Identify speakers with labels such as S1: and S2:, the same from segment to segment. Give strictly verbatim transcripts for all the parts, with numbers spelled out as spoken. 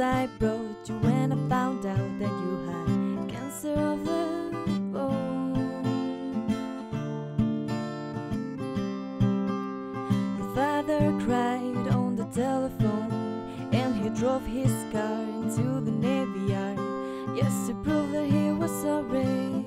S1: I brought you when I found out that you had cancer of the bone. Your father cried on the telephone, and he drove his car into the Navy Yard, just to prove that he was sorry.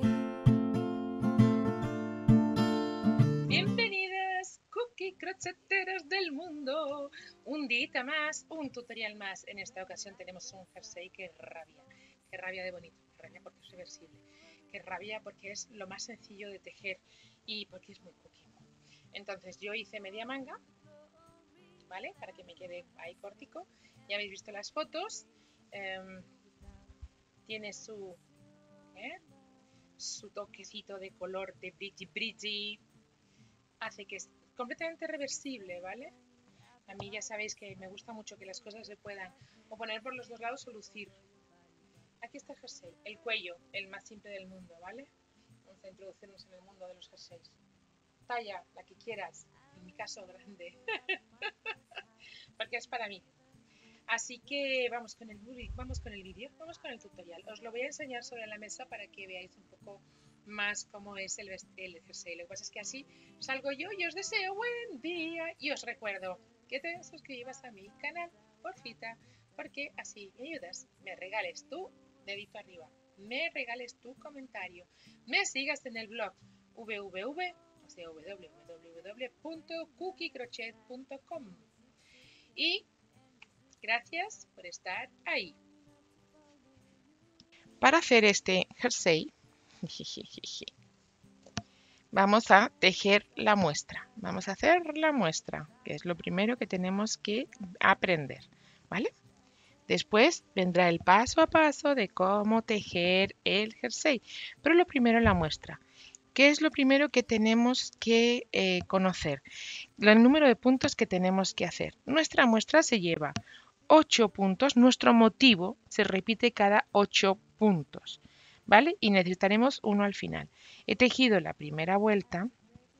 S2: Bienvenidas, cookie crocheteras del mundo. Un día más, un tutorial más. En esta ocasión tenemos un jersey que rabia. Que rabia de bonito, que rabia porque es reversible. Que rabia porque es lo más sencillo de tejer y porque es muy cookie. Entonces yo hice media manga, ¿vale? Para que me quede ahí cortico. Ya habéis visto las fotos. Eh, tiene su, ¿eh? su toquecito de color de bridgy bridgy. Hace que es completamente reversible, ¿vale? A mí ya sabéis que me gusta mucho que las cosas se puedan o poner por los dos lados o lucir. Aquí está el jersey, el cuello, el más simple del mundo, ¿vale? Vamos a introducirnos en el mundo de los jerseys. Talla, la que quieras, en mi caso grande, porque es para mí. Así que vamos con el vamos con el vídeo, vamos con el tutorial. Os lo voy a enseñar sobre la mesa para que veáis un poco más cómo es el, el jersey. Lo que pasa es que así salgo yo y os deseo buen día. Y os recuerdo que te suscribas a mi canal, porfita, porque así me ayudas, me regales tu dedito arriba, me regales tu comentario, me sigas en el blog www, o sea, www punto cookie crochet punto com. Y gracias por estar ahí. Para hacer este jersey, vamos a tejer la muestra. Vamos a hacer la muestra, que es lo primero que tenemos que aprender, ¿vale? Después vendrá el paso a paso de cómo tejer el jersey, pero lo primero la muestra. ¿Qué es lo primero que tenemos que eh, conocer? El número de puntos que tenemos que hacer. Nuestra muestra se lleva ocho puntos, nuestro motivo se repite cada ocho puntos, ¿vale? Y necesitaremos uno al final. He tejido la primera vuelta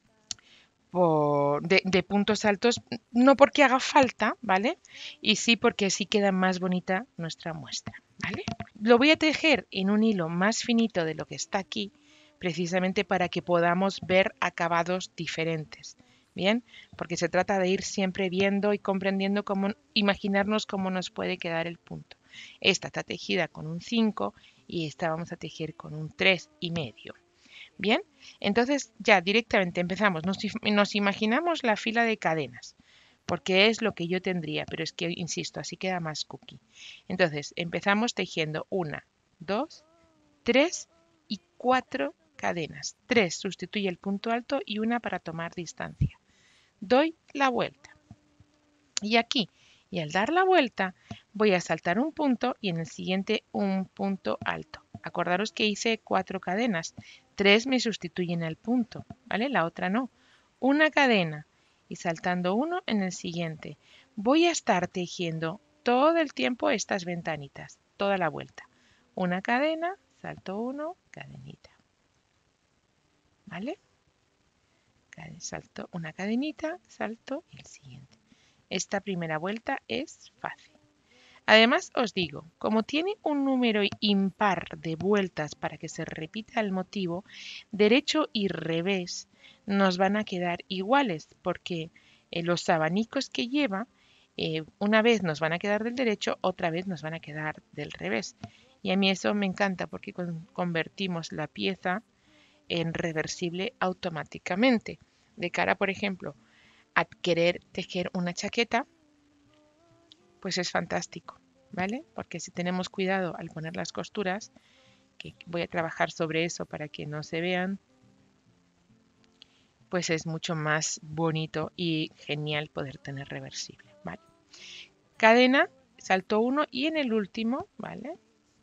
S2: por, de, de puntos altos, no porque haga falta, ¿vale? Y sí porque así queda más bonita nuestra muestra, ¿vale? Lo voy a tejer en un hilo más finito de lo que está aquí, precisamente para que podamos ver acabados diferentes. Bien, porque se trata de ir siempre viendo y comprendiendo cómo, imaginarnos cómo nos puede quedar el punto. Esta está tejida con un cinco y esta vamos a tejer con un tres y medio. Bien, entonces ya directamente empezamos, nos, nos imaginamos la fila de cadenas, porque es lo que yo tendría, pero es que, insisto, así queda más cookie. Entonces empezamos tejiendo una, dos, tres y cuatro cadenas. Tres sustituye el punto alto y una para tomar distancia. Doy la vuelta. Y aquí, y al dar la vuelta, voy a saltar un punto y en el siguiente un punto alto. Acordaros que hice cuatro cadenas. Tres me sustituyen el punto, ¿vale? La otra no. Una cadena y saltando uno en el siguiente. Voy a estar tejiendo todo el tiempo estas ventanitas, toda la vuelta. Una cadena, salto uno, cadenita. ¿Vale? Salto una cadenita, salto y el siguiente. Esta primera vuelta es fácil. Además os digo, como tiene un número impar de vueltas para que se repita el motivo, derecho y revés nos van a quedar iguales porque eh, los abanicos que lleva, eh, una vez nos van a quedar del derecho, otra vez nos van a quedar del revés. Y a mí eso me encanta porque con, convertimos la pieza en reversible automáticamente. De cara, por ejemplo, a querer tejer una chaqueta, pues es fantástico, ¿vale? Porque si tenemos cuidado al poner las costuras, que voy a trabajar sobre eso para que no se vean, pues es mucho más bonito y genial poder tener reversible, ¿vale? Cadena, salto uno y en el último, ¿vale?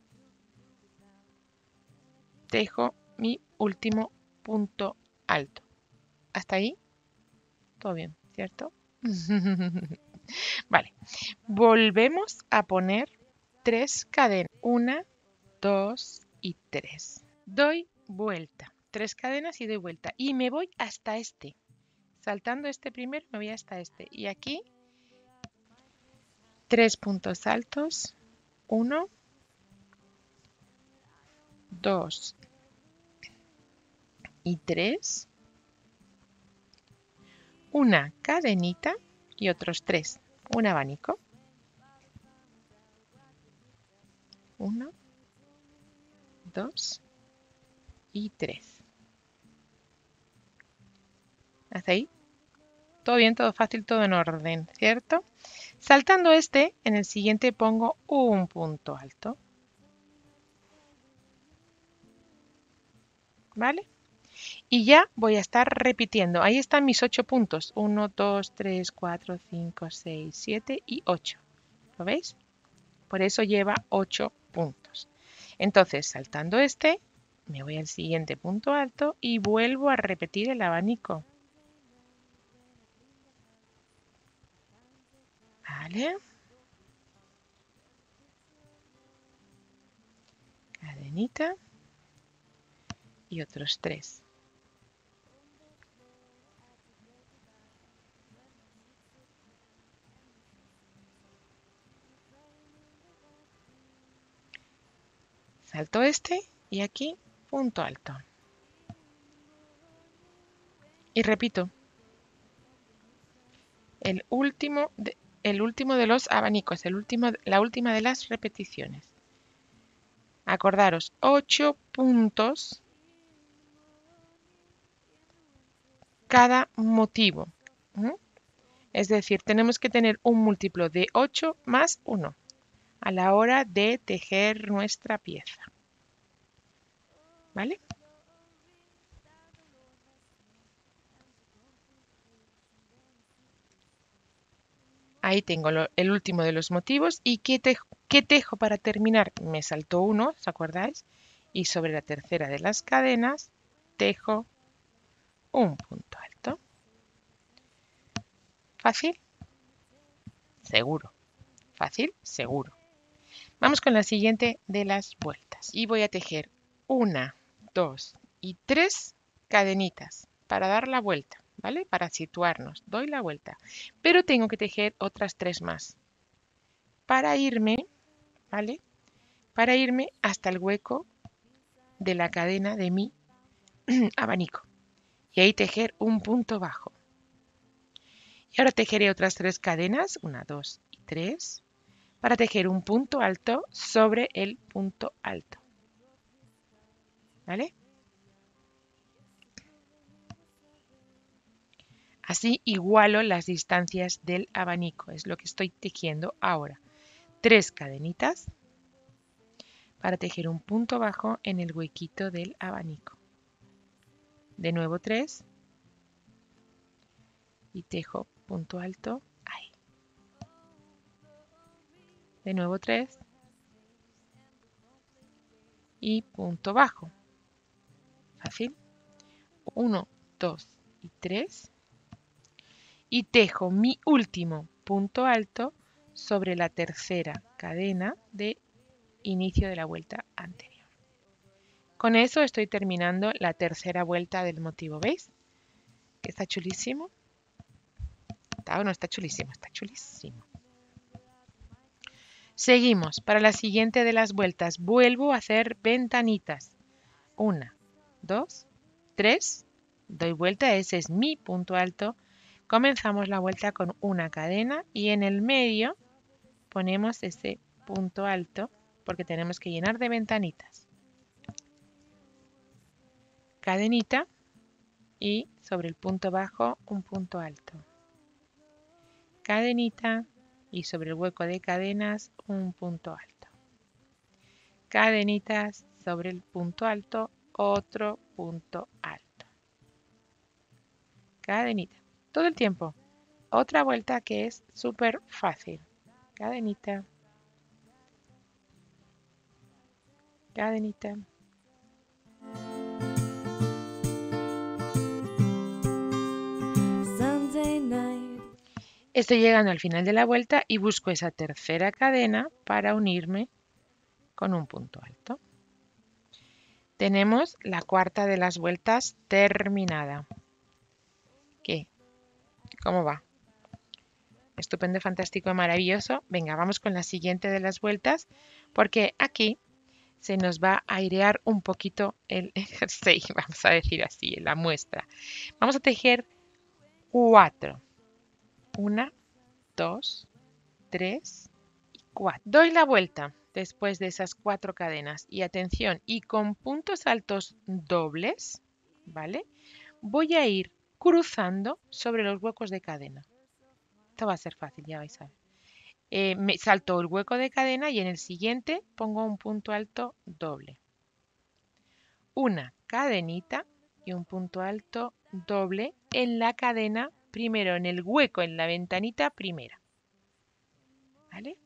S2: Tejo mi último punto alto. Hasta ahí, todo bien, ¿cierto? Vale, volvemos a poner tres cadenas. Una, dos y tres. Doy vuelta. Tres cadenas y doy vuelta. Y me voy hasta este. Saltando este primero, me voy hasta este. Y aquí, tres puntos altos. uno, dos y tres. Una cadenita y otros tres. Un abanico. Uno, dos y tres. ¿Hasta ahí? Todo bien, todo fácil, todo en orden, ¿cierto? Saltando este, en el siguiente pongo un punto alto. ¿Vale? Y ya voy a estar repitiendo. Ahí están mis ocho puntos. uno, dos, tres, cuatro, cinco, seis, siete y ocho. ¿Lo veis? Por eso lleva ocho puntos. Entonces, saltando este, me voy al siguiente punto alto y vuelvo a repetir el abanico. ¿Vale? Cadenita y otros tres. Salto este y aquí punto alto. Y repito, el último de, el último de los abanicos, el último, la última de las repeticiones. Acordaros, ocho puntos cada motivo. ¿Mm? Es decir, tenemos que tener un múltiplo de ocho más uno a la hora de tejer nuestra pieza. ¿Vale? Ahí tengo lo, el último de los motivos. ¿Y qué tejo, qué tejo para terminar? Me saltó uno, ¿os acordáis? Y sobre la tercera de las cadenas tejo un punto alto. ¿Fácil? Seguro. Fácil, seguro. Vamos con la siguiente de las vueltas. Y voy a tejer una, dos y tres cadenitas para dar la vuelta, ¿vale? Para situarnos. Doy la vuelta. Pero tengo que tejer otras tres más. Para irme, ¿vale? Para irme hasta el hueco de la cadena de mi abanico. Y ahí tejer un punto bajo. Y ahora tejeré otras tres cadenas, una, dos y tres, para tejer un punto alto sobre el punto alto. ¿Vale? Así igualo las distancias del abanico, es lo que estoy tejiendo ahora. Tres cadenitas para tejer un punto bajo en el huequito del abanico. De nuevo tres y tejo punto alto ahí. De nuevo tres y punto bajo. Fácil. uno, dos y tres. Y tejo mi último punto alto sobre la tercera cadena de inicio de la vuelta anterior. Con eso estoy terminando la tercera vuelta del motivo. ¿Veis? Que está chulísimo. ¿Está o no está chulísimo? Está chulísimo. Seguimos. Para la siguiente de las vueltas vuelvo a hacer ventanitas. Una, dos, tres. Doy vuelta. Ese es mi punto alto. Comenzamos la vuelta con una cadena y en el medio ponemos ese punto alto porque tenemos que llenar de ventanitas. Cadenita y sobre el punto bajo un punto alto. Cadenita y sobre el hueco de cadenas un punto alto. Cadenitas sobre el punto alto, otro punto alto. Cadenita. Todo el tiempo. Otra vuelta que es súper fácil. Cadenita. Cadenita. Estoy llegando al final de la vuelta y busco esa tercera cadena para unirme con un punto alto. Tenemos la cuarta de las vueltas terminada. ¿Qué? ¿Cómo va? estupendo, fantástico, maravilloso. Venga, vamos con la siguiente de las vueltas, porque aquí se nos va a airear un poquito el jersey, vamos a decir así, en la muestra. Vamos a tejer cuatro. Una, dos, tres y cuatro. Doy la vuelta después de esas cuatro cadenas y atención, y con puntos altos dobles, ¿vale? Voy a ir cruzando sobre los huecos de cadena. Esto va a ser fácil, ya vais a ver. Eh, me salto el hueco de cadena y en el siguiente pongo un punto alto doble. Una cadenita y un punto alto doble en la cadena primero, en el hueco, en la ventanita primera. ¿Vale?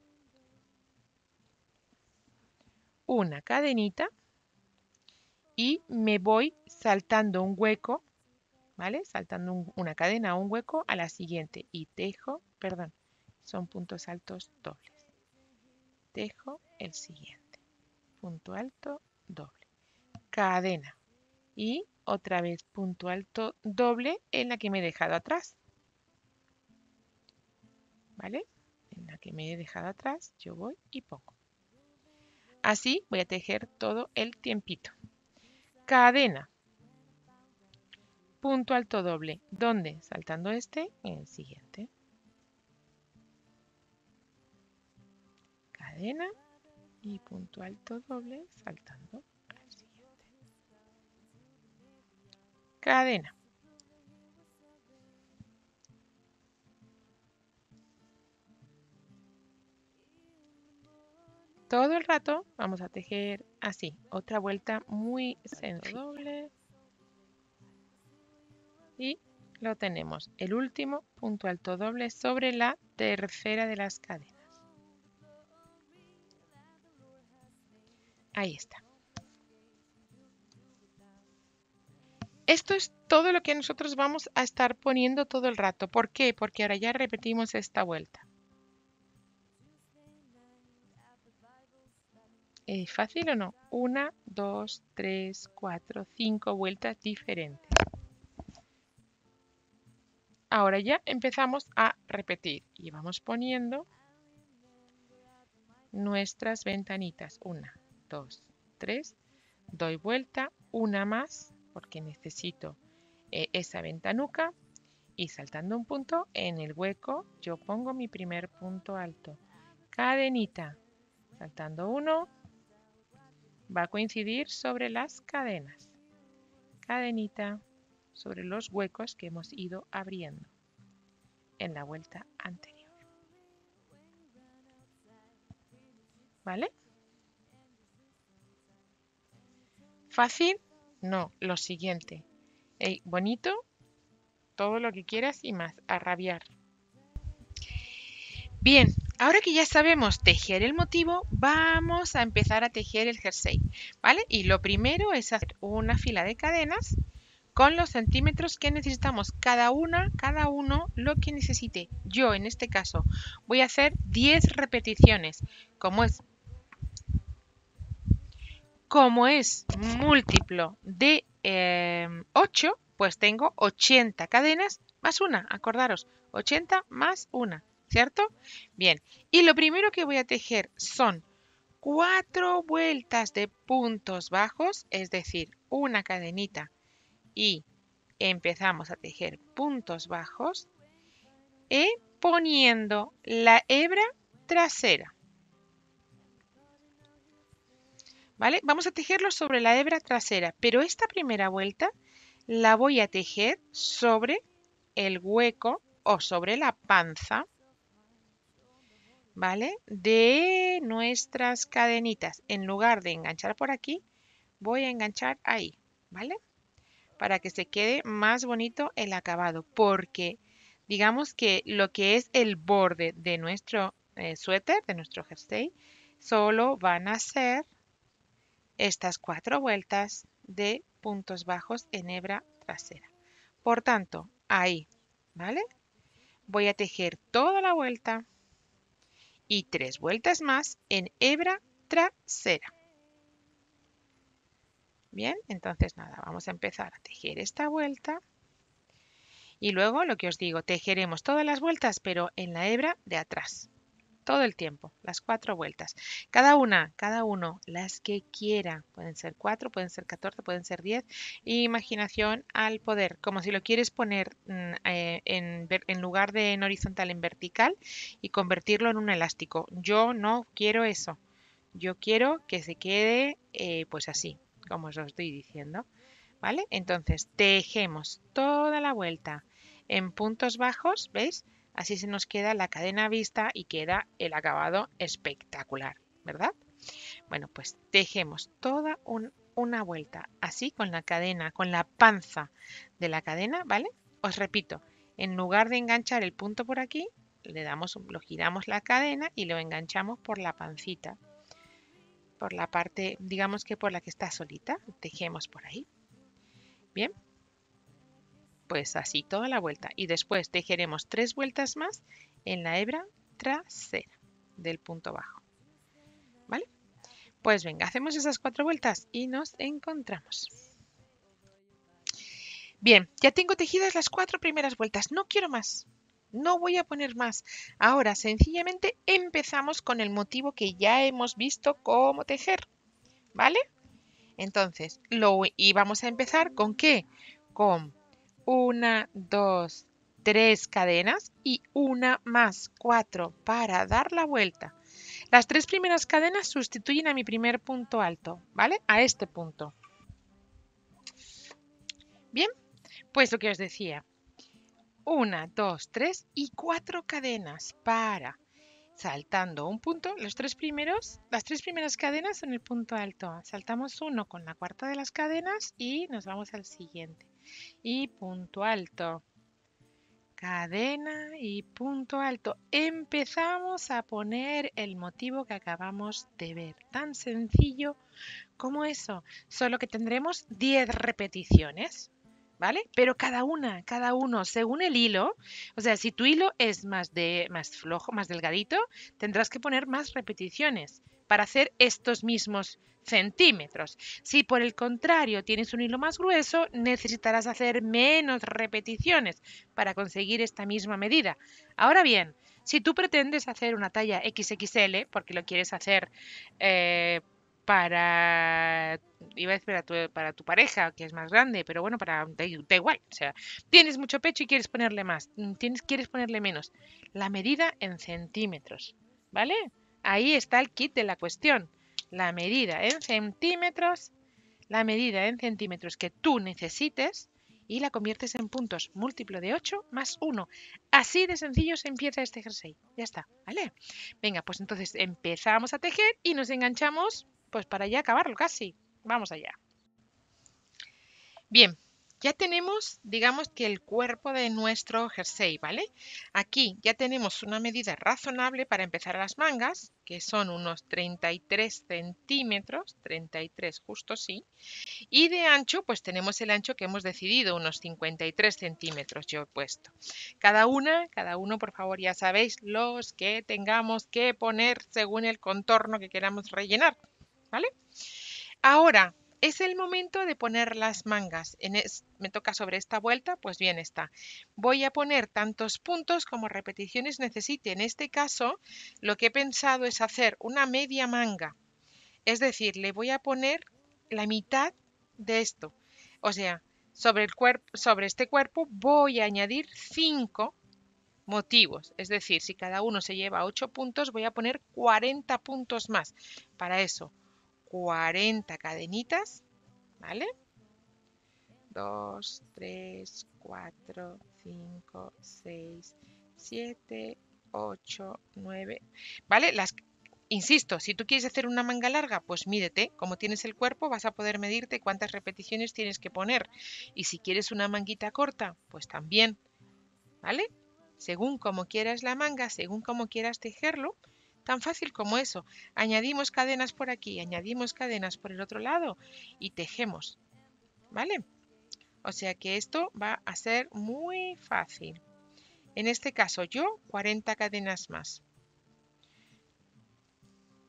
S2: Una cadenita y me voy saltando un hueco, ¿vale? Saltando un, una cadena a un hueco a la siguiente y tejo, perdón, son puntos altos dobles. Tejo el siguiente, punto alto doble, cadena y otra vez punto alto doble en la que me he dejado atrás, ¿vale? En la que me he dejado atrás yo voy y pongo. Así voy a tejer todo el tiempito. Cadena, punto alto doble, ¿dónde? Saltando este en el siguiente. Cadena y punto alto doble saltando al siguiente. Cadena. Todo el rato vamos a tejer así, otra vuelta muy sencilla. Doble. Y lo tenemos, el último punto alto doble sobre la tercera de las cadenas. Ahí está. Esto es todo lo que nosotros vamos a estar poniendo todo el rato. ¿Por qué? Porque ahora ya repetimos esta vuelta. ¿Es fácil o no? Una, dos, tres, cuatro, cinco vueltas diferentes. Ahora ya empezamos a repetir y vamos poniendo nuestras ventanitas. Una, dos, tres. Doy vuelta, una más porque necesito eh, esa ventanuca y saltando un punto en el hueco yo pongo mi primer punto alto. Cadenita, saltando uno, va a coincidir sobre las cadenas. Cadenita sobre los huecos que hemos ido abriendo en la vuelta anterior. ¿Vale? ¿Fácil? No, lo siguiente. Hey, bonito, todo lo que quieras y más, a rabiar. Bien, ahora que ya sabemos tejer el motivo, vamos a empezar a tejer el jersey, ¿vale? Y lo primero es hacer una fila de cadenas con los centímetros que necesitamos, cada una, cada uno lo que necesite. Yo en este caso voy a hacer diez repeticiones, como es Como es múltiplo de eh, ocho, pues tengo ochenta cadenas más una, acordaros, ochenta más una, ¿cierto? Bien, y lo primero que voy a tejer son cuatro vueltas de puntos bajos, es decir, una cadenita y empezamos a tejer puntos bajos y poniendo la hebra trasera. ¿Vale? Vamos a tejerlo sobre la hebra trasera, pero esta primera vuelta la voy a tejer sobre el hueco o sobre la panza, ¿vale? De nuestras cadenitas. En lugar de enganchar por aquí, voy a enganchar ahí, ¿vale? Para que se quede más bonito el acabado, porque digamos que lo que es el borde de nuestro eh, suéter, de nuestro jersey, solo van a ser estas cuatro vueltas de puntos bajos en hebra trasera. Por tanto, ahí, ¿vale? Voy a tejer toda la vuelta y tres vueltas más en hebra trasera. Bien, entonces nada, vamos a empezar a tejer esta vuelta Y luego lo que os digo, tejeremos todas las vueltas, pero en la hebra de atrás. Todo el tiempo, las cuatro vueltas. Cada una, cada uno, las que quiera. Pueden ser cuatro, pueden ser catorce, pueden ser diez. Imaginación al poder, como si lo quieres poner eh, en, en lugar de en horizontal, en vertical y convertirlo en un elástico. Yo no quiero eso. Yo quiero que se quede eh, pues así, como os lo estoy diciendo. ¿Vale? Entonces, tejemos toda la vuelta en puntos bajos, ¿veis? Así se nos queda la cadena vista y queda el acabado espectacular, ¿verdad? Bueno, pues tejemos toda un, una vuelta, así con la cadena, con la panza de la cadena, ¿vale? Os repito, en lugar de enganchar el punto por aquí, le damos, lo giramos la cadena y lo enganchamos por la pancita, por la parte, digamos que por la que está solita, tejemos por ahí. Bien, pues así toda la vuelta y después tejeremos tres vueltas más en la hebra trasera del punto bajo, ¿vale? Pues venga, hacemos esas cuatro vueltas y nos encontramos. Bien, ya tengo tejidas las cuatro primeras vueltas, no quiero más, no voy a poner más. Ahora sencillamente empezamos con el motivo que ya hemos visto cómo tejer, ¿vale? Entonces, lo, y vamos a empezar ¿con qué? Con una, dos, tres cadenas y una más cuatro para dar la vuelta. Las tres primeras cadenas sustituyen a mi primer punto alto, ¿vale? A este punto. Bien, pues lo que os decía. Una, dos, tres y cuatro cadenas para, saltando un punto, los tres primeros, las tres primeras cadenas son el punto alto. Saltamos uno con la cuarta de las cadenas y nos vamos al siguiente. Y punto alto. Cadena y punto alto. Empezamos a poner el motivo que acabamos de ver. Tan sencillo como eso. Solo que tendremos diez repeticiones, ¿vale? Pero cada una, cada uno, según el hilo. O sea, si tu hilo es más, de, más flojo, más delgadito, tendrás que poner más repeticiones para hacer estos mismos centímetros. Si por el contrario tienes un hilo más grueso, necesitarás hacer menos repeticiones para conseguir esta misma medida. Ahora bien, si tú pretendes hacer una talla equis equis ele, porque lo quieres hacer eh, para, iba a decir para tu, para tu pareja, que es más grande, pero bueno, para da, da igual. O sea, tienes mucho pecho y quieres ponerle más, tienes, quieres ponerle menos. La medida en centímetros, ¿vale? Ahí está el kit de la cuestión. La medida en centímetros, la medida en centímetros que tú necesites y la conviertes en puntos múltiplo de ocho más uno. Así de sencillo se empieza este jersey. Ya está, ¿vale? Venga, pues entonces empezamos a tejer y nos enganchamos pues para ya acabarlo casi. Vamos allá. Bien, ya tenemos, digamos que el cuerpo de nuestro jersey, ¿vale? Aquí ya tenemos una medida razonable para empezar a las mangas, que son unos treinta y tres centímetros, treinta y tres justo sí, y de ancho, pues tenemos el ancho que hemos decidido, unos cincuenta y tres centímetros yo he puesto. Cada una, cada uno, por favor, ya sabéis los que tengamos que poner según el contorno que queramos rellenar, ¿vale? Ahora, es el momento de poner las mangas. En es, me toca sobre esta vuelta, pues bien está. Voy a poner tantos puntos como repeticiones necesite. En este caso, lo que he pensado es hacer una media manga. Es decir, le voy a poner la mitad de esto. O sea, sobre, el cuerpo, sobre este cuerpo voy a añadir cinco motivos. Es decir, si cada uno se lleva ocho puntos, voy a poner cuarenta puntos más. Para eso, cuarenta cadenitas, ¿vale? dos, tres, cuatro, cinco, seis, siete, ocho, nueve, ¿vale? Las, insisto, si tú quieres hacer una manga larga, pues mídete. Como tienes el cuerpo, vas a poder medirte cuántas repeticiones tienes que poner. Y si quieres una manguita corta, pues también, ¿vale? Según como quieras la manga, según como quieras tejerlo, tan fácil como eso. Añadimos cadenas por aquí, añadimos cadenas por el otro lado y tejemos, ¿vale? O sea que esto va a ser muy fácil. En este caso yo, cuarenta cadenas más.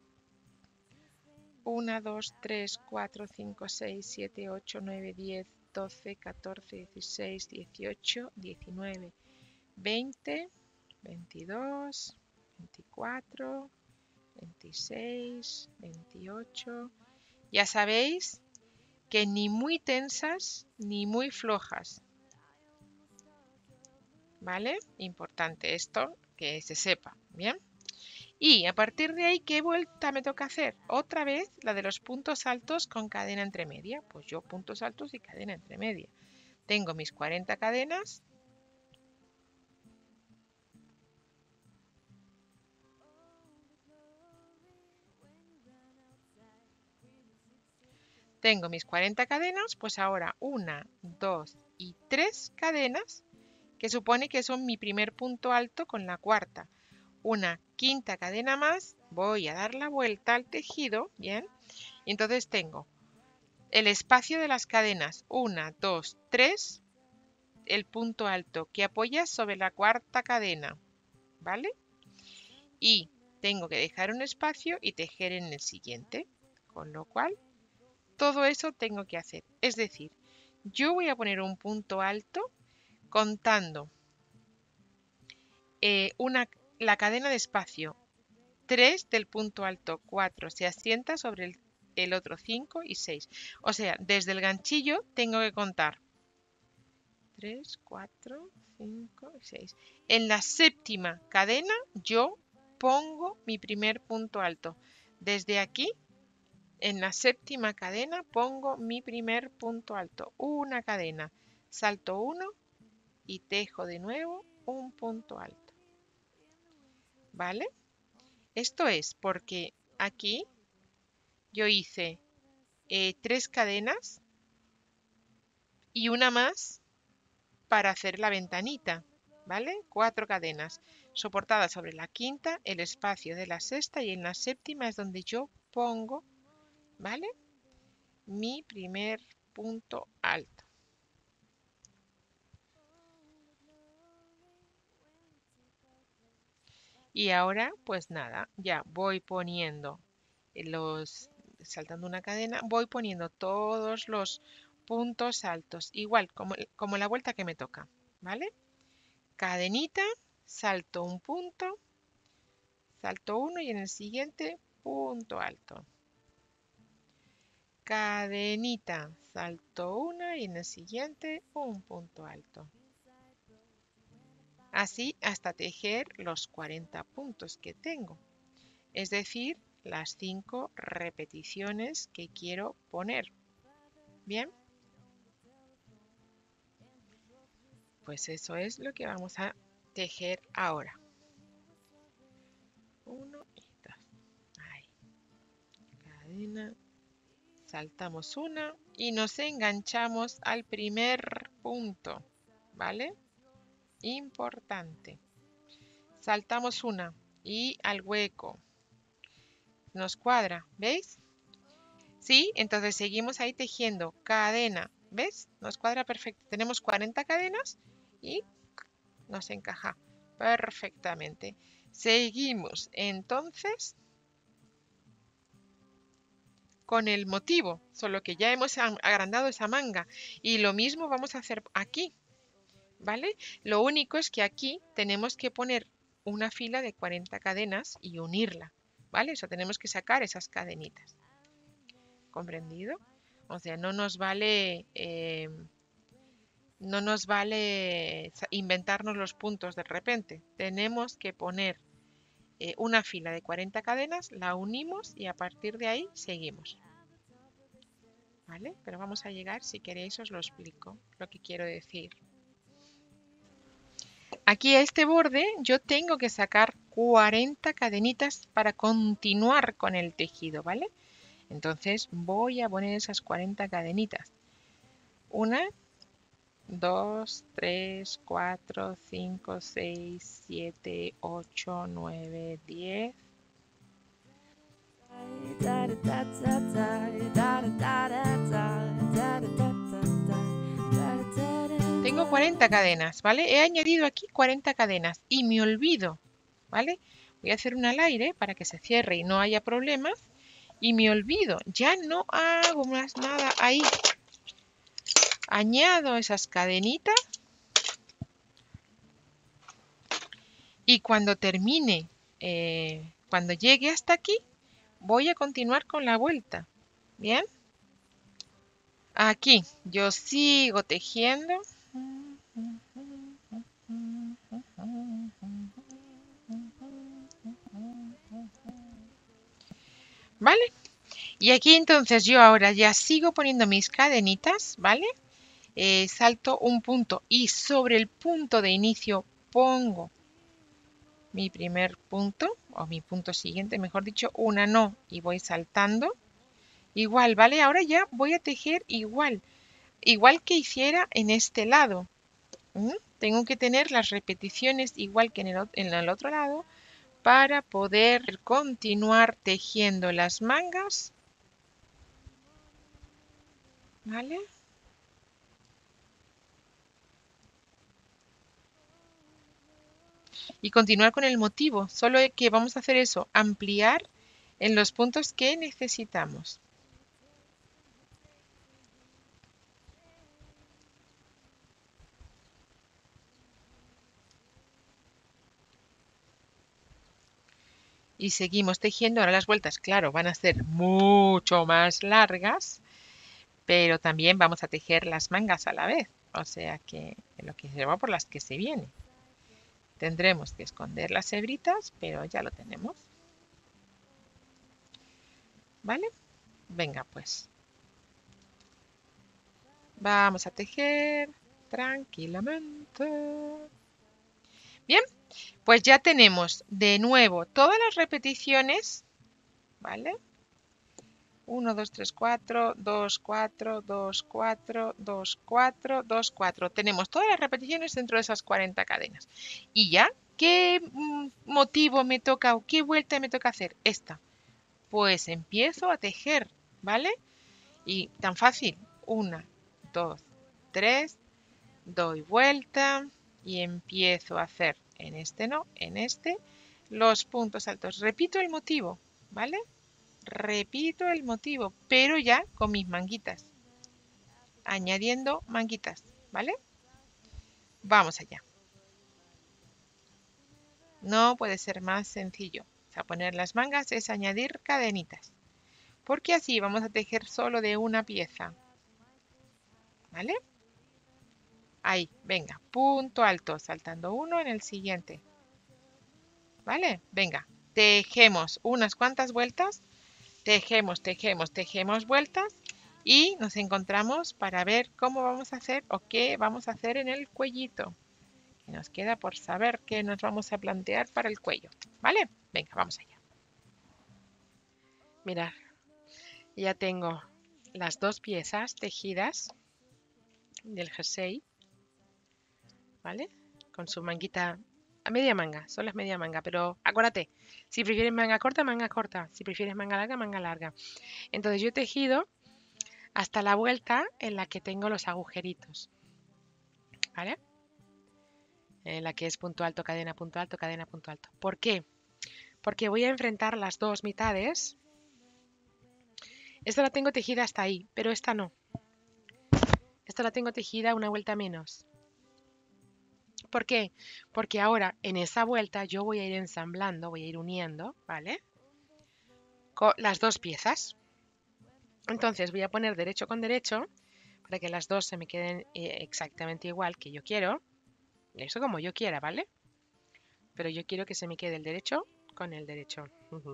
S2: uno, dos, tres, cuatro, cinco, seis, siete, ocho, nueve, diez, doce, catorce, dieciséis, dieciocho, diecinueve, veinte, veintidós, veinticuatro, veintiséis, veintiocho. Ya sabéis que ni muy tensas ni muy flojas. ¿Vale? Importante esto que se sepa. Bien. Y a partir de ahí, ¿qué vuelta me toca hacer? Otra vez la de los puntos altos con cadena entre media. Pues yo puntos altos y cadena entre media. Tengo mis cuarenta cadenas. Tengo mis cuarenta cadenas, pues ahora una, dos y tres cadenas, que supone que son mi primer punto alto con la cuarta. Una quinta cadena más, voy a dar la vuelta al tejido, ¿bien? Y entonces tengo el espacio de las cadenas, una, dos, tres, el punto alto que apoya sobre la cuarta cadena, ¿vale? Y tengo que dejar un espacio y tejer en el siguiente, con lo cual todo eso tengo que hacer. Es decir, yo voy a poner un punto alto contando eh, una, la cadena de espacio tres del punto alto, cuatro, se asienta sobre el, el otro cinco y seis. O sea, desde el ganchillo tengo que contar tres, cuatro, cinco y seis. En la séptima cadena yo pongo mi primer punto alto. Desde aquí, en la séptima cadena, pongo mi primer punto alto. Una cadena, salto uno y tejo de nuevo un punto alto. ¿Vale? Esto es porque aquí yo hice eh, tres cadenas y una más para hacer la ventanita, ¿vale? Cuatro cadenas soportadas sobre la quinta, el espacio de la sexta, y en la séptima es donde yo pongo, ¿vale? Mi primer punto alto. Y ahora, pues nada, ya voy poniendo los, saltando una cadena, voy poniendo todos los puntos altos, igual como, como la vuelta que me toca, ¿vale? Cadenita, salto un punto, salto uno y en el siguiente punto alto. Cadenita, salto una y en el siguiente un punto alto. Así hasta tejer los cuarenta puntos que tengo, es decir, las cinco repeticiones que quiero poner. ¿Bien? Pues eso es lo que vamos a tejer ahora. Uno y dos. Ahí. Cadena. Saltamos una y nos enganchamos al primer punto. ¿Vale? Importante. Saltamos una y al hueco. Nos cuadra, ¿veis? Sí, entonces seguimos ahí tejiendo cadena. ¿Ves? Nos cuadra perfecto. Tenemos cuarenta cadenas y nos encaja perfectamente. Seguimos entonces con el motivo, solo que ya hemos agrandado esa manga. Y lo mismo vamos a hacer aquí, ¿vale? Lo único es que aquí tenemos que poner una fila de cuarenta cadenas y unirla, ¿vale? Eso tenemos que sacar esas cadenitas. ¿Comprendido? O sea, no nos vale... Eh, no nos vale inventarnos los puntos de repente. Tenemos que poner eh, una fila de cuarenta cadenas, la unimos y a partir de ahí seguimos. ¿Vale? Pero vamos a llegar, si queréis os lo explico, lo que quiero decir. Aquí a este borde yo tengo que sacar cuarenta cadenitas para continuar con el tejido, ¿vale? Entonces voy a poner esas cuarenta cadenitas. Una, dos, tres, cuatro, cinco, seis, siete, ocho, nueve, diez. Tengo cuarenta cadenas, ¿vale? He añadido aquí cuarenta cadenas y me olvido, ¿vale? Voy a hacer una al aire para que se cierre y no haya problemas. Y me olvido, ya no hago más nada ahí. añado esas cadenitas y cuando termine, eh, cuando llegue hasta aquí, voy a continuar con la vuelta. ¿Bien? Aquí yo sigo tejiendo. ¿Vale? Y aquí entonces yo ahora ya sigo poniendo mis cadenitas, ¿vale? Eh, salto un punto y sobre el punto de inicio pongo mi primer punto, o mi punto siguiente, mejor dicho, una no, y voy saltando. Igual, ¿vale? Ahora ya voy a tejer igual, igual que hiciera en este lado. ¿Mm? Tengo que tener las repeticiones igual que en el, en el otro lado para poder continuar tejiendo las mangas. ¿Vale? Y continuar con el motivo, solo que vamos a hacer eso, ampliar en los puntos que necesitamos. Y seguimos tejiendo. Ahora las vueltas, claro, van a ser mucho más largas, pero también vamos a tejer las mangas a la vez. O sea que lo que se va por las que se viene. Tendremos que esconder las hebritas, pero ya lo tenemos. ¿Vale? Venga, pues. Vamos a tejer tranquilamente. Bien, pues ya tenemos de nuevo todas las repeticiones, ¿vale? uno, dos, tres, cuatro, dos, cuatro, dos, cuatro, dos, cuatro, dos, cuatro. Tenemos todas las repeticiones dentro de esas cuarenta cadenas. Y ya, ¿qué motivo me toca o qué vuelta me toca hacer? Esta. Pues empiezo a tejer, ¿vale? Y tan fácil. Una, dos, tres, doy vuelta y empiezo a hacer en este no, en este, los puntos altos. Repito el motivo, ¿vale? Repito el motivo, pero ya con mis manguitas. Añadiendo manguitas, ¿vale? Vamos allá. No puede ser más sencillo. O sea, poner las mangas es añadir cadenitas. Porque así vamos a tejer solo de una pieza. ¿Vale? Ahí, venga, punto alto, saltando uno en el siguiente. ¿Vale? Venga, tejemos unas cuantas vueltas. Tejemos, tejemos, tejemos vueltas y nos encontramos para ver cómo vamos a hacer o qué vamos a hacer en el cuellito. Y nos queda por saber qué nos vamos a plantear para el cuello. ¿Vale? Venga, vamos allá. Mirad, ya tengo las dos piezas tejidas del jersey, ¿vale? Con su manguita a media manga, son las media manga, pero acuérdate, si prefieres manga corta, manga corta, si prefieres manga larga, manga larga. Entonces yo he tejido hasta la vuelta en la que tengo los agujeritos, ¿vale? En la que es punto alto, cadena, punto alto, cadena, punto alto. ¿Por qué? Porque voy a enfrentar las dos mitades. Esta la tengo tejida hasta ahí, pero esta no. Esta la tengo tejida una vuelta menos. ¿Por qué? Porque ahora en esa vuelta yo voy a ir ensamblando, voy a ir uniendo, ¿vale? Con las dos piezas. Entonces voy a poner derecho con derecho para que las dos se me queden eh, exactamente igual que yo quiero. Eso como yo quiera, ¿vale? Pero yo quiero que se me quede el derecho con el derecho.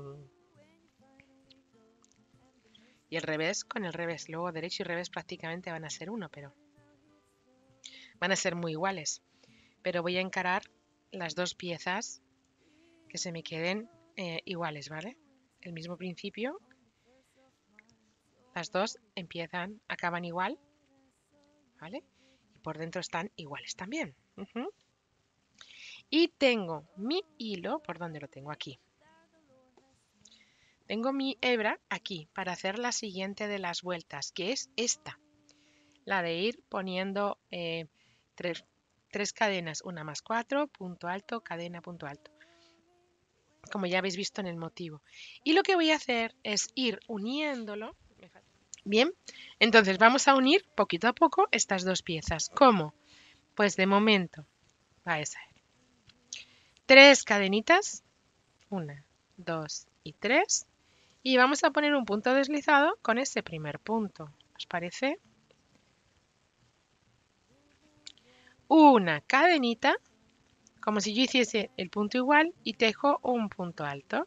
S2: Y el revés con el revés. Luego derecho y revés prácticamente van a ser uno, pero van a ser muy iguales. Pero voy a encarar las dos piezas que se me queden eh, iguales, ¿vale? El mismo principio. Las dos empiezan, acaban igual, ¿vale? Y por dentro están iguales también. Uh-huh. Y tengo mi hilo, ¿por dónde lo tengo? Aquí. Tengo mi hebra aquí para hacer la siguiente de las vueltas, que es esta. La de ir poniendo eh, tres, tres cadenas, una más cuatro, punto alto, cadena, punto alto. Como ya habéis visto en el motivo. Y lo que voy a hacer es ir uniéndolo. Bien, entonces vamos a unir poquito a poco estas dos piezas. ¿Cómo? Pues de momento, vais a ver, tres cadenitas, una, dos y tres, y vamos a poner un punto deslizado con ese primer punto. ¿Os parece? Una cadenita, como si yo hiciese el punto igual y tejo un punto alto.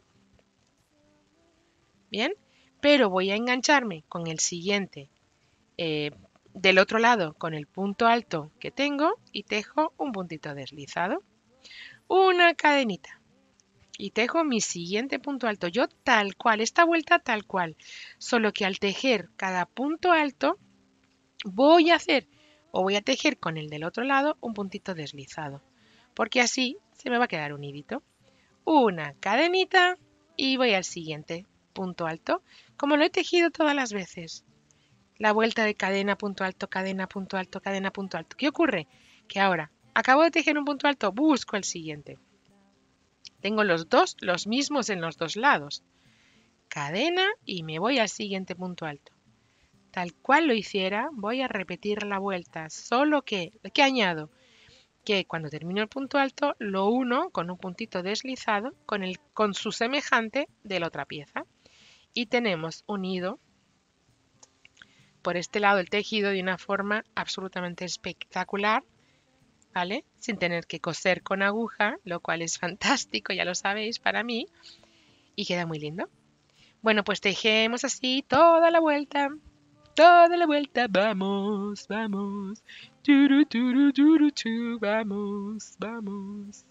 S2: Bien, pero voy a engancharme con el siguiente eh, del otro lado con el punto alto que tengo y tejo un puntito deslizado. Una cadenita y tejo mi siguiente punto alto. Yo tal cual, esta vuelta tal cual, solo que al tejer cada punto alto voy a hacer o voy a tejer con el del otro lado un puntito deslizado, porque así se me va a quedar un nidito. Una cadenita y voy al siguiente punto alto, como lo he tejido todas las veces. La vuelta de cadena, punto alto, cadena, punto alto, cadena, punto alto. ¿Qué ocurre? Que ahora acabo de tejer un punto alto, busco el siguiente. Tengo los dos, los mismos en los dos lados. Cadena y me voy al siguiente punto alto. Tal cual lo hiciera, voy a repetir la vuelta, solo que, ¿qué añado? Que cuando termino el punto alto lo uno con un puntito deslizado con, el, con su semejante de la otra pieza. Y tenemos unido por este lado el tejido de una forma absolutamente espectacular, ¿vale? Sin tener que coser con aguja, lo cual es fantástico, ya lo sabéis, para mí, y queda muy lindo. Bueno, pues tejemos así toda la vuelta, toda la vuelta, vamos, vamos, turu, turu, turu, turu, vamos, vamos.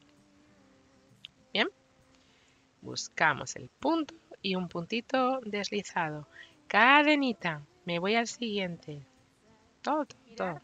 S2: Bien, buscamos el punto y un puntito deslizado. Cadenita, me voy al siguiente. Todo, todo, todo.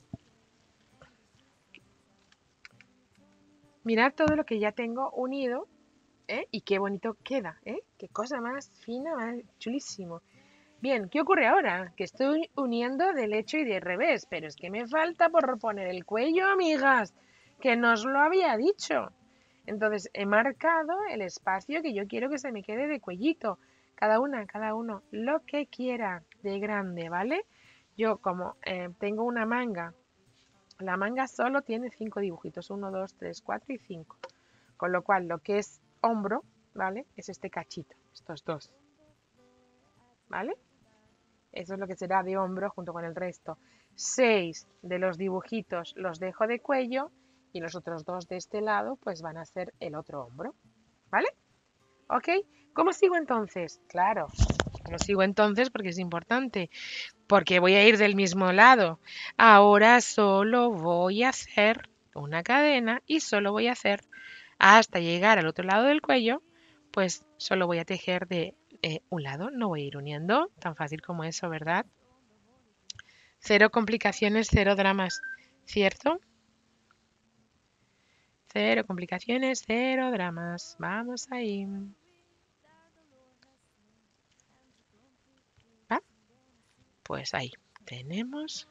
S2: Mirad todo lo que ya tengo unido, ¿eh? Y qué bonito queda, ¿eh? Qué cosa más fina, más chulísimo. Bien, ¿qué ocurre ahora? Que estoy uniendo del hecho y del revés, pero es que me falta por poner el cuello, amigas, que no os lo había dicho. Entonces he marcado el espacio que yo quiero que se me quede de cuellito. Cada una, cada uno, lo que quiera de grande, ¿vale? Yo como eh, tengo una manga, la manga solo tiene cinco dibujitos, uno, dos, tres, cuatro y cinco. Con lo cual lo que es hombro, ¿vale? Es este cachito, estos dos, ¿vale? Eso es lo que será de hombro junto con el resto. Seis de los dibujitos los dejo de cuello y los otros dos de este lado pues van a ser el otro hombro, ¿vale? ¿Ok? ¿Cómo sigo entonces? Claro, ¿cómo sigo entonces? Porque es importante, porque voy a ir del mismo lado. Ahora solo voy a hacer una cadena y solo voy a hacer hasta llegar al otro lado del cuello, pues solo voy a tejer de eh, un lado, no voy a ir uniendo, tan fácil como eso, ¿verdad? Cero complicaciones, cero dramas, ¿cierto? Cero complicaciones, cero dramas. Vamos ahí. ¿Va? Pues ahí tenemos.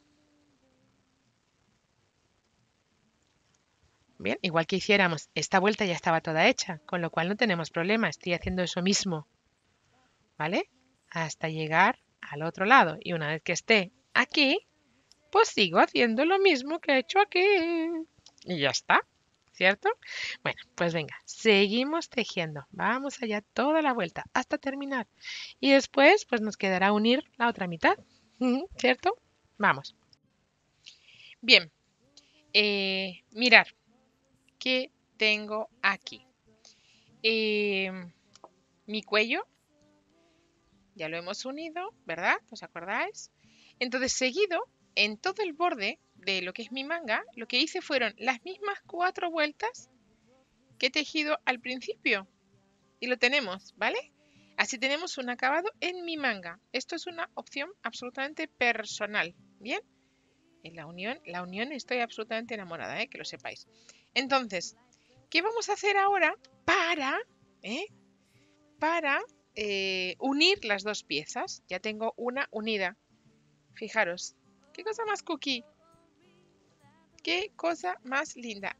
S2: Bien, igual que hiciéramos, esta vuelta ya estaba toda hecha, con lo cual no tenemos problema, estoy haciendo eso mismo, ¿vale? Hasta llegar al otro lado. Y una vez que esté aquí, pues sigo haciendo lo mismo que he hecho aquí. Y ya está, ¿cierto? Bueno, pues venga, seguimos tejiendo. Vamos allá toda la vuelta hasta terminar. Y después, pues nos quedará unir la otra mitad, ¿cierto? Vamos. Bien, eh, mirar, ¿qué tengo aquí? Eh, mi cuello, ya lo hemos unido, ¿verdad? ¿Os acordáis? Entonces, seguido, en todo el borde de lo que es mi manga, lo que hice fueron las mismas cuatro vueltas que he tejido al principio. Y lo tenemos, ¿vale? Así tenemos un acabado en mi manga. Esto es una opción absolutamente personal, ¿bien? En la unión, la unión estoy absolutamente enamorada, ¿eh? Que lo sepáis. Entonces, ¿qué vamos a hacer ahora para, ¿eh? para eh, unir las dos piezas? Ya tengo una unida. Fijaros, qué cosa más cookie. Qué cosa más linda.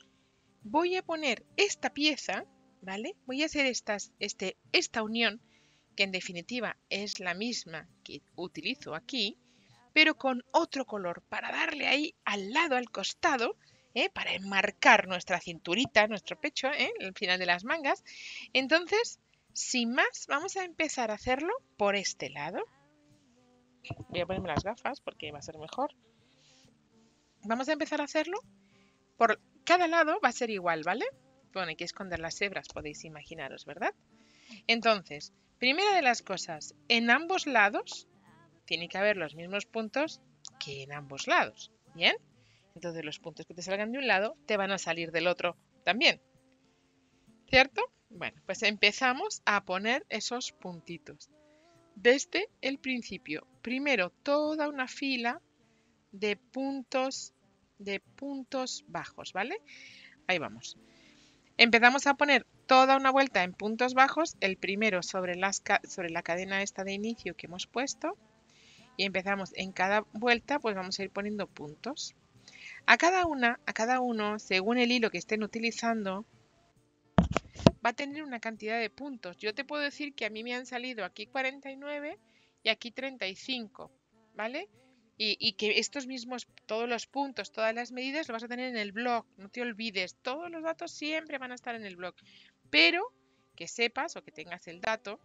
S2: Voy a poner esta pieza, ¿vale? Voy a hacer estas, este, esta unión que en definitiva es la misma que utilizo aquí, pero con otro color para darle ahí al lado, al costado, ¿eh? Para enmarcar nuestra cinturita, nuestro pecho, ¿eh? El final de las mangas. Entonces, sin más, vamos a empezar a hacerlo por este lado. Voy a ponerme las gafas porque va a ser mejor. Vamos a empezar a hacerlo por cada lado, va a ser igual, ¿vale? Bueno, hay que esconder las hebras, podéis imaginaros, ¿verdad? Entonces, primera de las cosas, en ambos lados tiene que haber los mismos puntos que en ambos lados, ¿bien? Entonces los puntos que te salgan de un lado te van a salir del otro también, ¿cierto? Bueno, pues empezamos a poner esos puntitos desde el principio. Primero toda una fila de puntos, de puntos bajos, ¿vale? Ahí vamos. Empezamos a poner toda una vuelta en puntos bajos, el primero sobre, las, sobre la cadena esta de inicio que hemos puesto, y empezamos en cada vuelta, pues vamos a ir poniendo puntos. A cada una, a cada uno, según el hilo que estén utilizando, va a tener una cantidad de puntos. Yo te puedo decir que a mí me han salido aquí cuarenta y nueve y aquí treinta y cinco, ¿vale? Y, y que estos mismos, todos los puntos, todas las medidas, lo vas a tener en el blog. No te olvides, todos los datos siempre van a estar en el blog. Pero que sepas o que tengas el dato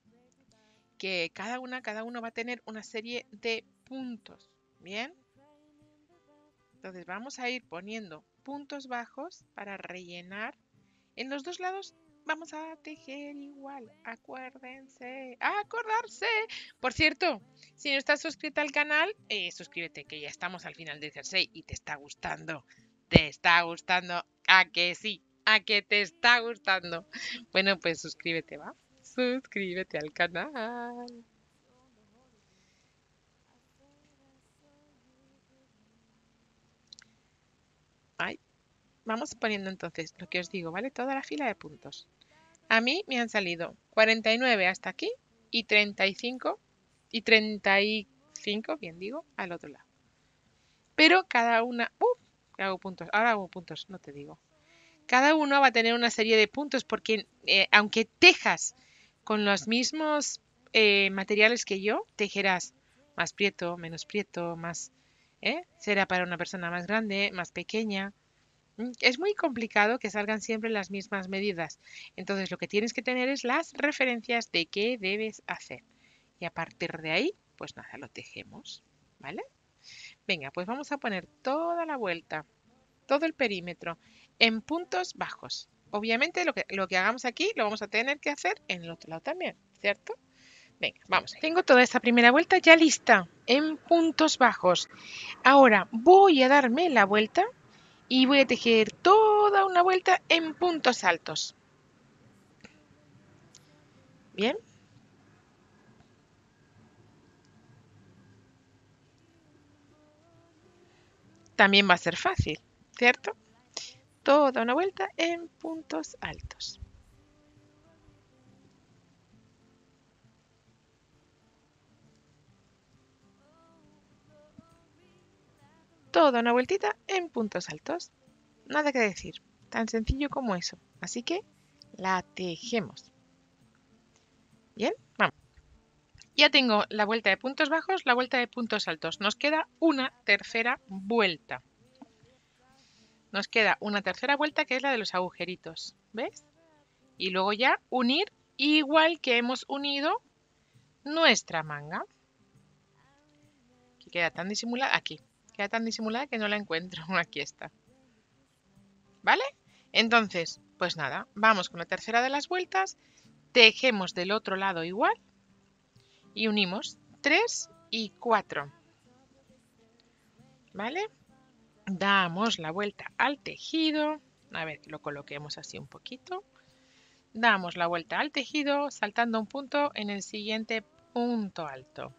S2: que cada una, cada uno va a tener una serie de puntos, ¿bien? Entonces vamos a ir poniendo puntos bajos para rellenar. En los dos lados vamos a tejer igual, acuérdense, a acordarse. Por cierto, si no estás suscrita al canal, eh, suscríbete, que ya estamos al final del jersey y te está gustando, te está gustando, a que sí, a que te está gustando. Bueno, pues suscríbete, ¿va? Suscríbete al canal. Ay, vamos poniendo entonces lo que os digo, ¿vale? Toda la fila de puntos. A mí me han salido cuarenta y nueve hasta aquí y treinta y cinco y treinta y cinco, bien digo, al otro lado. Pero cada una... ¡Uh! Hago puntos. Ahora hago puntos, no te digo. Cada uno va a tener una serie de puntos porque eh, aunque tejas con los mismos eh, materiales que yo, tejerás más prieto, menos prieto, más... ¿eh? Será para una persona más grande, más pequeña. Es muy complicado que salgan siempre las mismas medidas. Entonces lo que tienes que tener es las referencias de qué debes hacer. Y a partir de ahí, pues nada, lo tejemos, ¿vale? Venga, pues vamos a poner toda la vuelta, todo el perímetro, en puntos bajos. Obviamente lo que, lo que hagamos aquí lo vamos a tener que hacer en el otro lado también, ¿cierto? Venga, vamos. Tengo toda esta primera vuelta ya lista, en puntos bajos. Ahora voy a darme la vuelta y voy a tejer toda una vuelta en puntos altos. Bien. También va a ser fácil, ¿cierto? Toda una vuelta en puntos altos. Toda una vueltita en puntos altos. Nada que decir, tan sencillo como eso. Así que la tejemos. Bien, vamos. Ya tengo la vuelta de puntos bajos, la vuelta de puntos altos. Nos queda una tercera vuelta. Nos queda una tercera vuelta que es la de los agujeritos, ¿ves? Y luego ya unir igual que hemos unido nuestra manga. Que queda tan disimulada, aquí. Queda tan disimulada que no la encuentro. Aquí está. ¿Vale? Entonces, pues nada, vamos con la tercera de las vueltas. Tejemos del otro lado igual. Y unimos tres y cuatro. ¿Vale? Damos la vuelta al tejido. A ver, que lo coloquemos así un poquito. Damos la vuelta al tejido saltando un punto en el siguiente punto alto.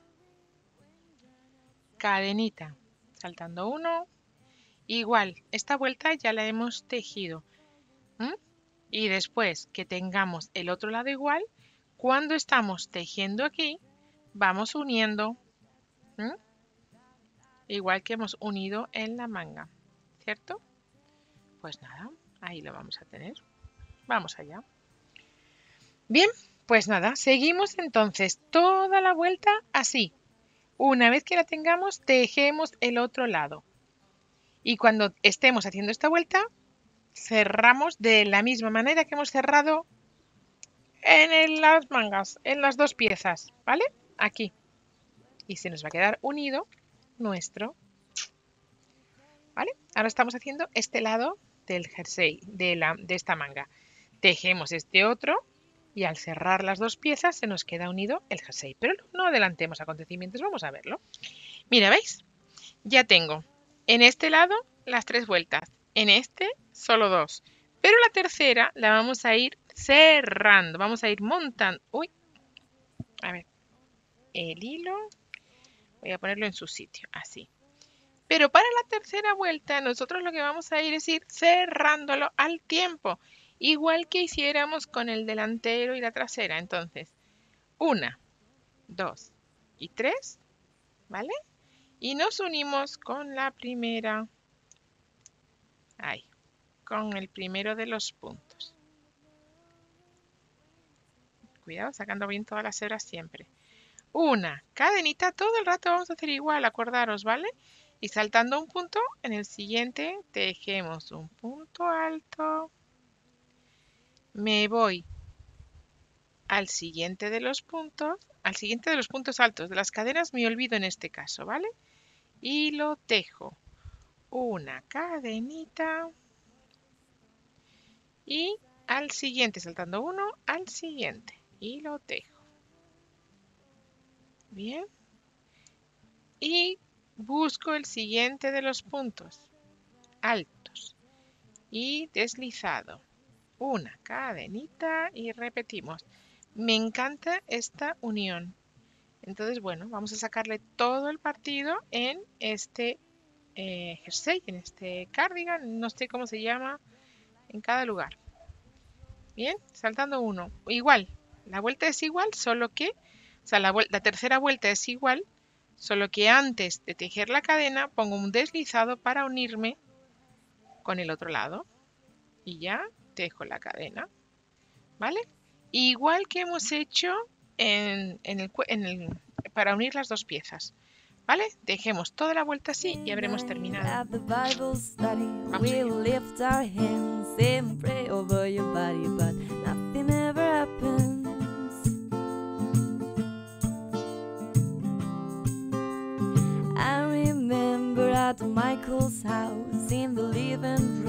S2: Cadenita, saltando uno. Igual, esta vuelta ya la hemos tejido. ¿Mm? Y después que tengamos el otro lado igual, cuando estamos tejiendo aquí, vamos uniendo. ¿Mm? Igual que hemos unido en la manga, ¿cierto? Pues nada, ahí lo vamos a tener. Vamos allá. Bien, Pues nada, seguimos entonces toda la vuelta así. Una vez que la tengamos, tejemos el otro lado. Y cuando estemos haciendo esta vuelta, cerramos de la misma manera que hemos cerrado en el- las mangas, en las dos piezas, ¿vale? Aquí. Y se nos va a quedar unido nuestro, ¿vale? Ahora estamos haciendo este lado del jersey, de, la, de esta manga. Tejemos este otro y al cerrar las dos piezas se nos queda unido el jersey. Pero no adelantemos acontecimientos, vamos a verlo. Mira, ¿veis? Ya tengo en este lado las tres vueltas, en este solo dos. Pero la tercera la vamos a ir cerrando, vamos a ir montando. Uy, a ver, el hilo, voy a ponerlo en su sitio, así. Pero para la tercera vuelta nosotros lo que vamos a ir es ir cerrándolo al tiempo, igual que hiciéramos con el delantero y la trasera. Entonces, una, dos y tres, ¿vale? Y nos unimos con la primera, ahí, con el primero de los puntos. Cuidado, sacando bien todas las hebras siempre. Una cadenita, todo el rato vamos a hacer igual, acordaros, ¿vale? Y saltando un punto, en el siguiente tejemos un punto alto. Me voy al siguiente de los puntos, al siguiente de los puntos altos de las cadenas, me olvido en este caso, ¿vale? Y lo tejo. Una cadenita. Y al siguiente, saltando uno, al siguiente. Y lo tejo. Bien. Y busco el siguiente de los puntos altos. Y deslizado. Una cadenita y repetimos. Me encanta esta unión. Entonces, bueno, vamos a sacarle todo el partido en este eh, jersey, en este cardigan, no sé cómo se llama en cada lugar. Bien, saltando uno. Igual, la vuelta es igual, solo que, o sea, la, la tercera vuelta es igual, solo que antes de tejer la cadena pongo un deslizado para unirme con el otro lado. Y ya tejo la cadena, ¿vale? Igual que hemos hecho en, en el, en el, para unir las dos piezas. ¿Vale? Dejemos toda la vuelta así y habremos terminado. Vamos
S1: I remember at Michael's house in the living room.